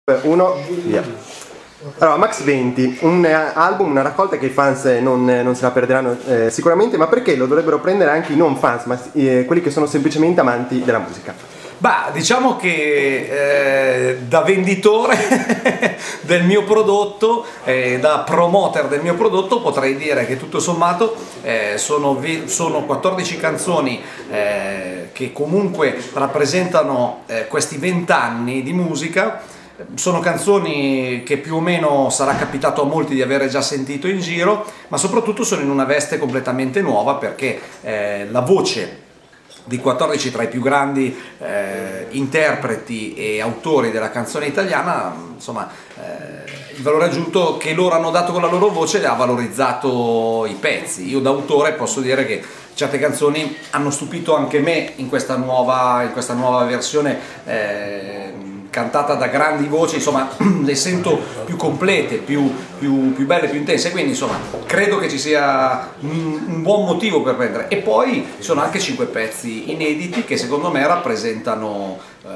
Uno, via. Allora, Max 20, un album, una raccolta che i fans non se la perderanno sicuramente, ma perché lo dovrebbero prendere anche i non fans, ma quelli che sono semplicemente amanti della musica? Bah, diciamo che da venditore del mio prodotto, da promoter del mio prodotto, potrei dire che tutto sommato sono 14 canzoni che comunque rappresentano questi 20 anni di musica. Sono canzoni che più o meno sarà capitato a molti di avere già sentito in giro, ma soprattutto sono in una veste completamente nuova perché la voce di 14 tra i più grandi interpreti e autori della canzone italiana, insomma, il valore aggiunto che loro hanno dato con la loro voce ha valorizzato i pezzi. Io da autore posso dire che certe canzoni hanno stupito anche me in questa nuova versione cantata da grandi voci, insomma le sento più complete, più belle, più intense, quindi insomma credo che ci sia un buon motivo per prendere. E poi ci sono anche 5 pezzi inediti che secondo me rappresentano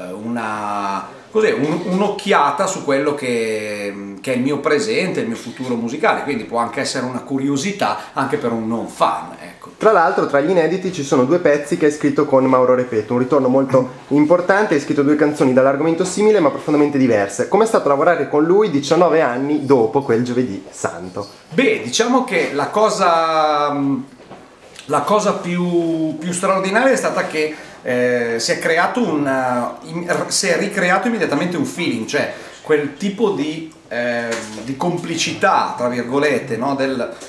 un'occhiata su quello che è il mio presente, il mio futuro musicale, quindi può anche essere una curiosità anche per un non fan, ecco. Tra l'altro, tra gli inediti ci sono 2 pezzi che hai scritto con Mauro Repeto, un ritorno molto importante. Hai scritto 2 canzoni dall'argomento simile ma profondamente diverse. Com'è stato lavorare con lui 19 anni dopo quel Giovedì Santo? Beh, diciamo che la cosa più straordinaria è stata che si è ricreato immediatamente un feeling, cioè quel tipo di complicità, tra virgolette, no?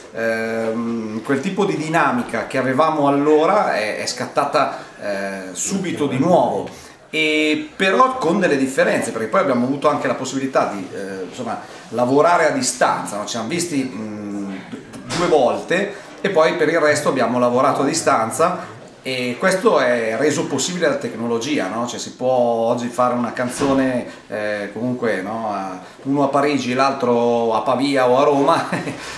Quel tipo di dinamica che avevamo allora è scattata subito di nuovo, e però con delle differenze, perché poi abbiamo avuto anche la possibilità di insomma, lavorare a distanza, no? Ci siamo visti 2 volte e poi per il resto abbiamo lavorato a distanza. E questo è reso possibile dalla tecnologia, no? Cioè si può oggi fare una canzone comunque, no? Uno a Parigi e l'altro a Pavia o a Roma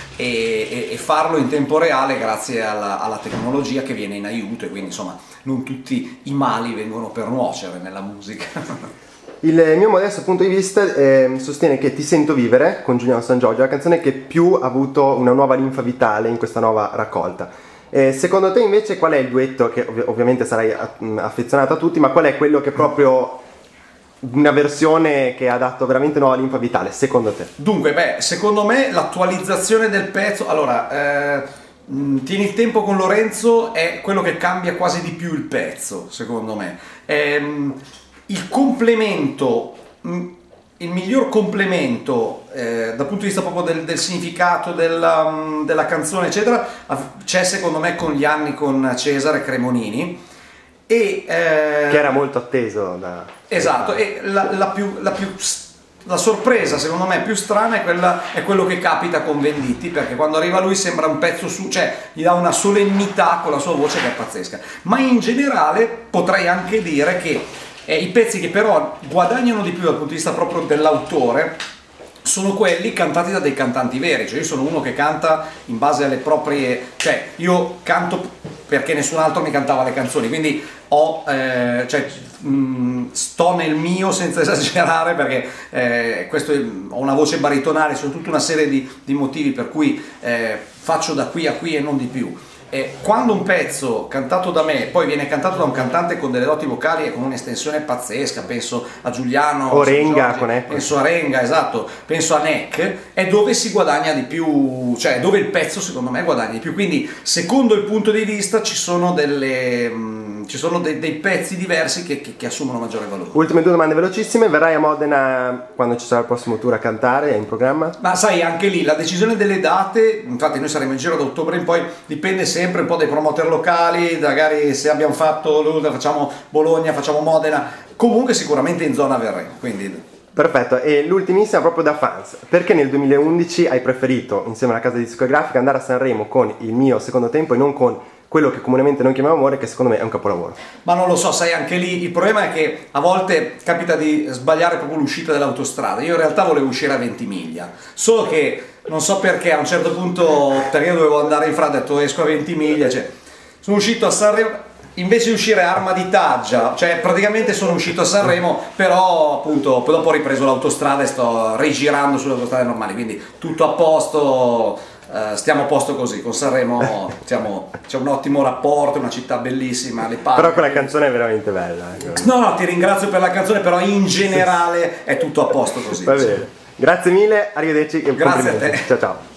e farlo in tempo reale grazie alla tecnologia che viene in aiuto, e quindi insomma non tutti i mali vengono per nuocere nella musica. Il mio modesto punto di vista sostiene che Ti sento vivere con Giuliano Sangiorgio è la canzone che più ha avuto una nuova linfa vitale in questa nuova raccolta. Secondo te invece qual è il duetto, che ovviamente sarai affezionato a tutti, ma qual è quello che proprio una versione che ha dato veramente nuova linfa vitale, secondo te? Dunque, beh, secondo me l'attualizzazione del pezzo, allora, Tieni il tempo con Lorenzo è quello che cambia quasi di più il pezzo, secondo me. Il complemento, il miglior complemento dal punto di vista proprio del significato della canzone eccetera c'è secondo me con Gli anni con Cesare Cremonini, che era molto atteso da... Esatto, e la sorpresa secondo me più strana è quello che capita con Venditti, perché quando arriva lui sembra un pezzo cioè gli dà una solennità con la sua voce che è pazzesca. Ma in generale potrei anche dire che i pezzi che però guadagnano di più dal punto di vista proprio dell'autore sono quelli cantati da dei cantanti veri. Cioè io sono uno che canta in base alle proprie, cioè io canto perché nessun altro mi cantava le canzoni, quindi sto nel mio senza esagerare, perché ho una voce baritonale, sono tutta una serie di motivi per cui faccio da qui a qui e non di più. Quando un pezzo cantato da me poi viene cantato da un cantante con delle doti vocali e con un'estensione pazzesca, penso a Giuliano o Renga, con Ecco. Penso a Renga, esatto, penso a Neck, è dove si guadagna di più, cioè dove il pezzo secondo me guadagna di più. Quindi secondo il punto di vista ci sono dei pezzi diversi che assumono maggiore valore. Ultime 2 domande velocissime. Verrai a Modena quando ci sarà il prossimo tour a cantare? È in programma? Ma sai, anche lì la decisione delle date, infatti noi saremo in giro da ottobre in poi, dipende sempre un po' dai promoter locali, magari se abbiamo fatto Lourdes facciamo Bologna, facciamo Modena, comunque sicuramente in zona verremo, quindi... Perfetto, e l'ultimissima proprio da fans, perché nel 2011 hai preferito insieme alla casa discografica andare a Sanremo con Il mio secondo tempo e non con quello che comunemente noi chiamiamo Amore, che secondo me è un capolavoro? Ma non lo so, sai, anche lì il problema è che a volte capita di sbagliare proprio l'uscita dell'autostrada. Io in realtà volevo uscire a Ventimiglia, solo che non so perché a un certo punto, perché io dovevo andare in frada, ho detto esco a Ventimiglia, cioè sono uscito a Sanremo. invece di uscire Arma di Taggia, cioè praticamente sono uscito a Sanremo, però appunto poi dopo ho ripreso l'autostrada e sto rigirando sulle autostrade normali, quindi tutto a posto, stiamo a posto così, con Sanremo c'è un ottimo rapporto, una città bellissima, le parti. Però quella canzone è veramente bella. No, ti ringrazio per la canzone, però in generale è tutto a posto così. Va bene, grazie mille, arrivederci e Grazie a te. Ciao ciao.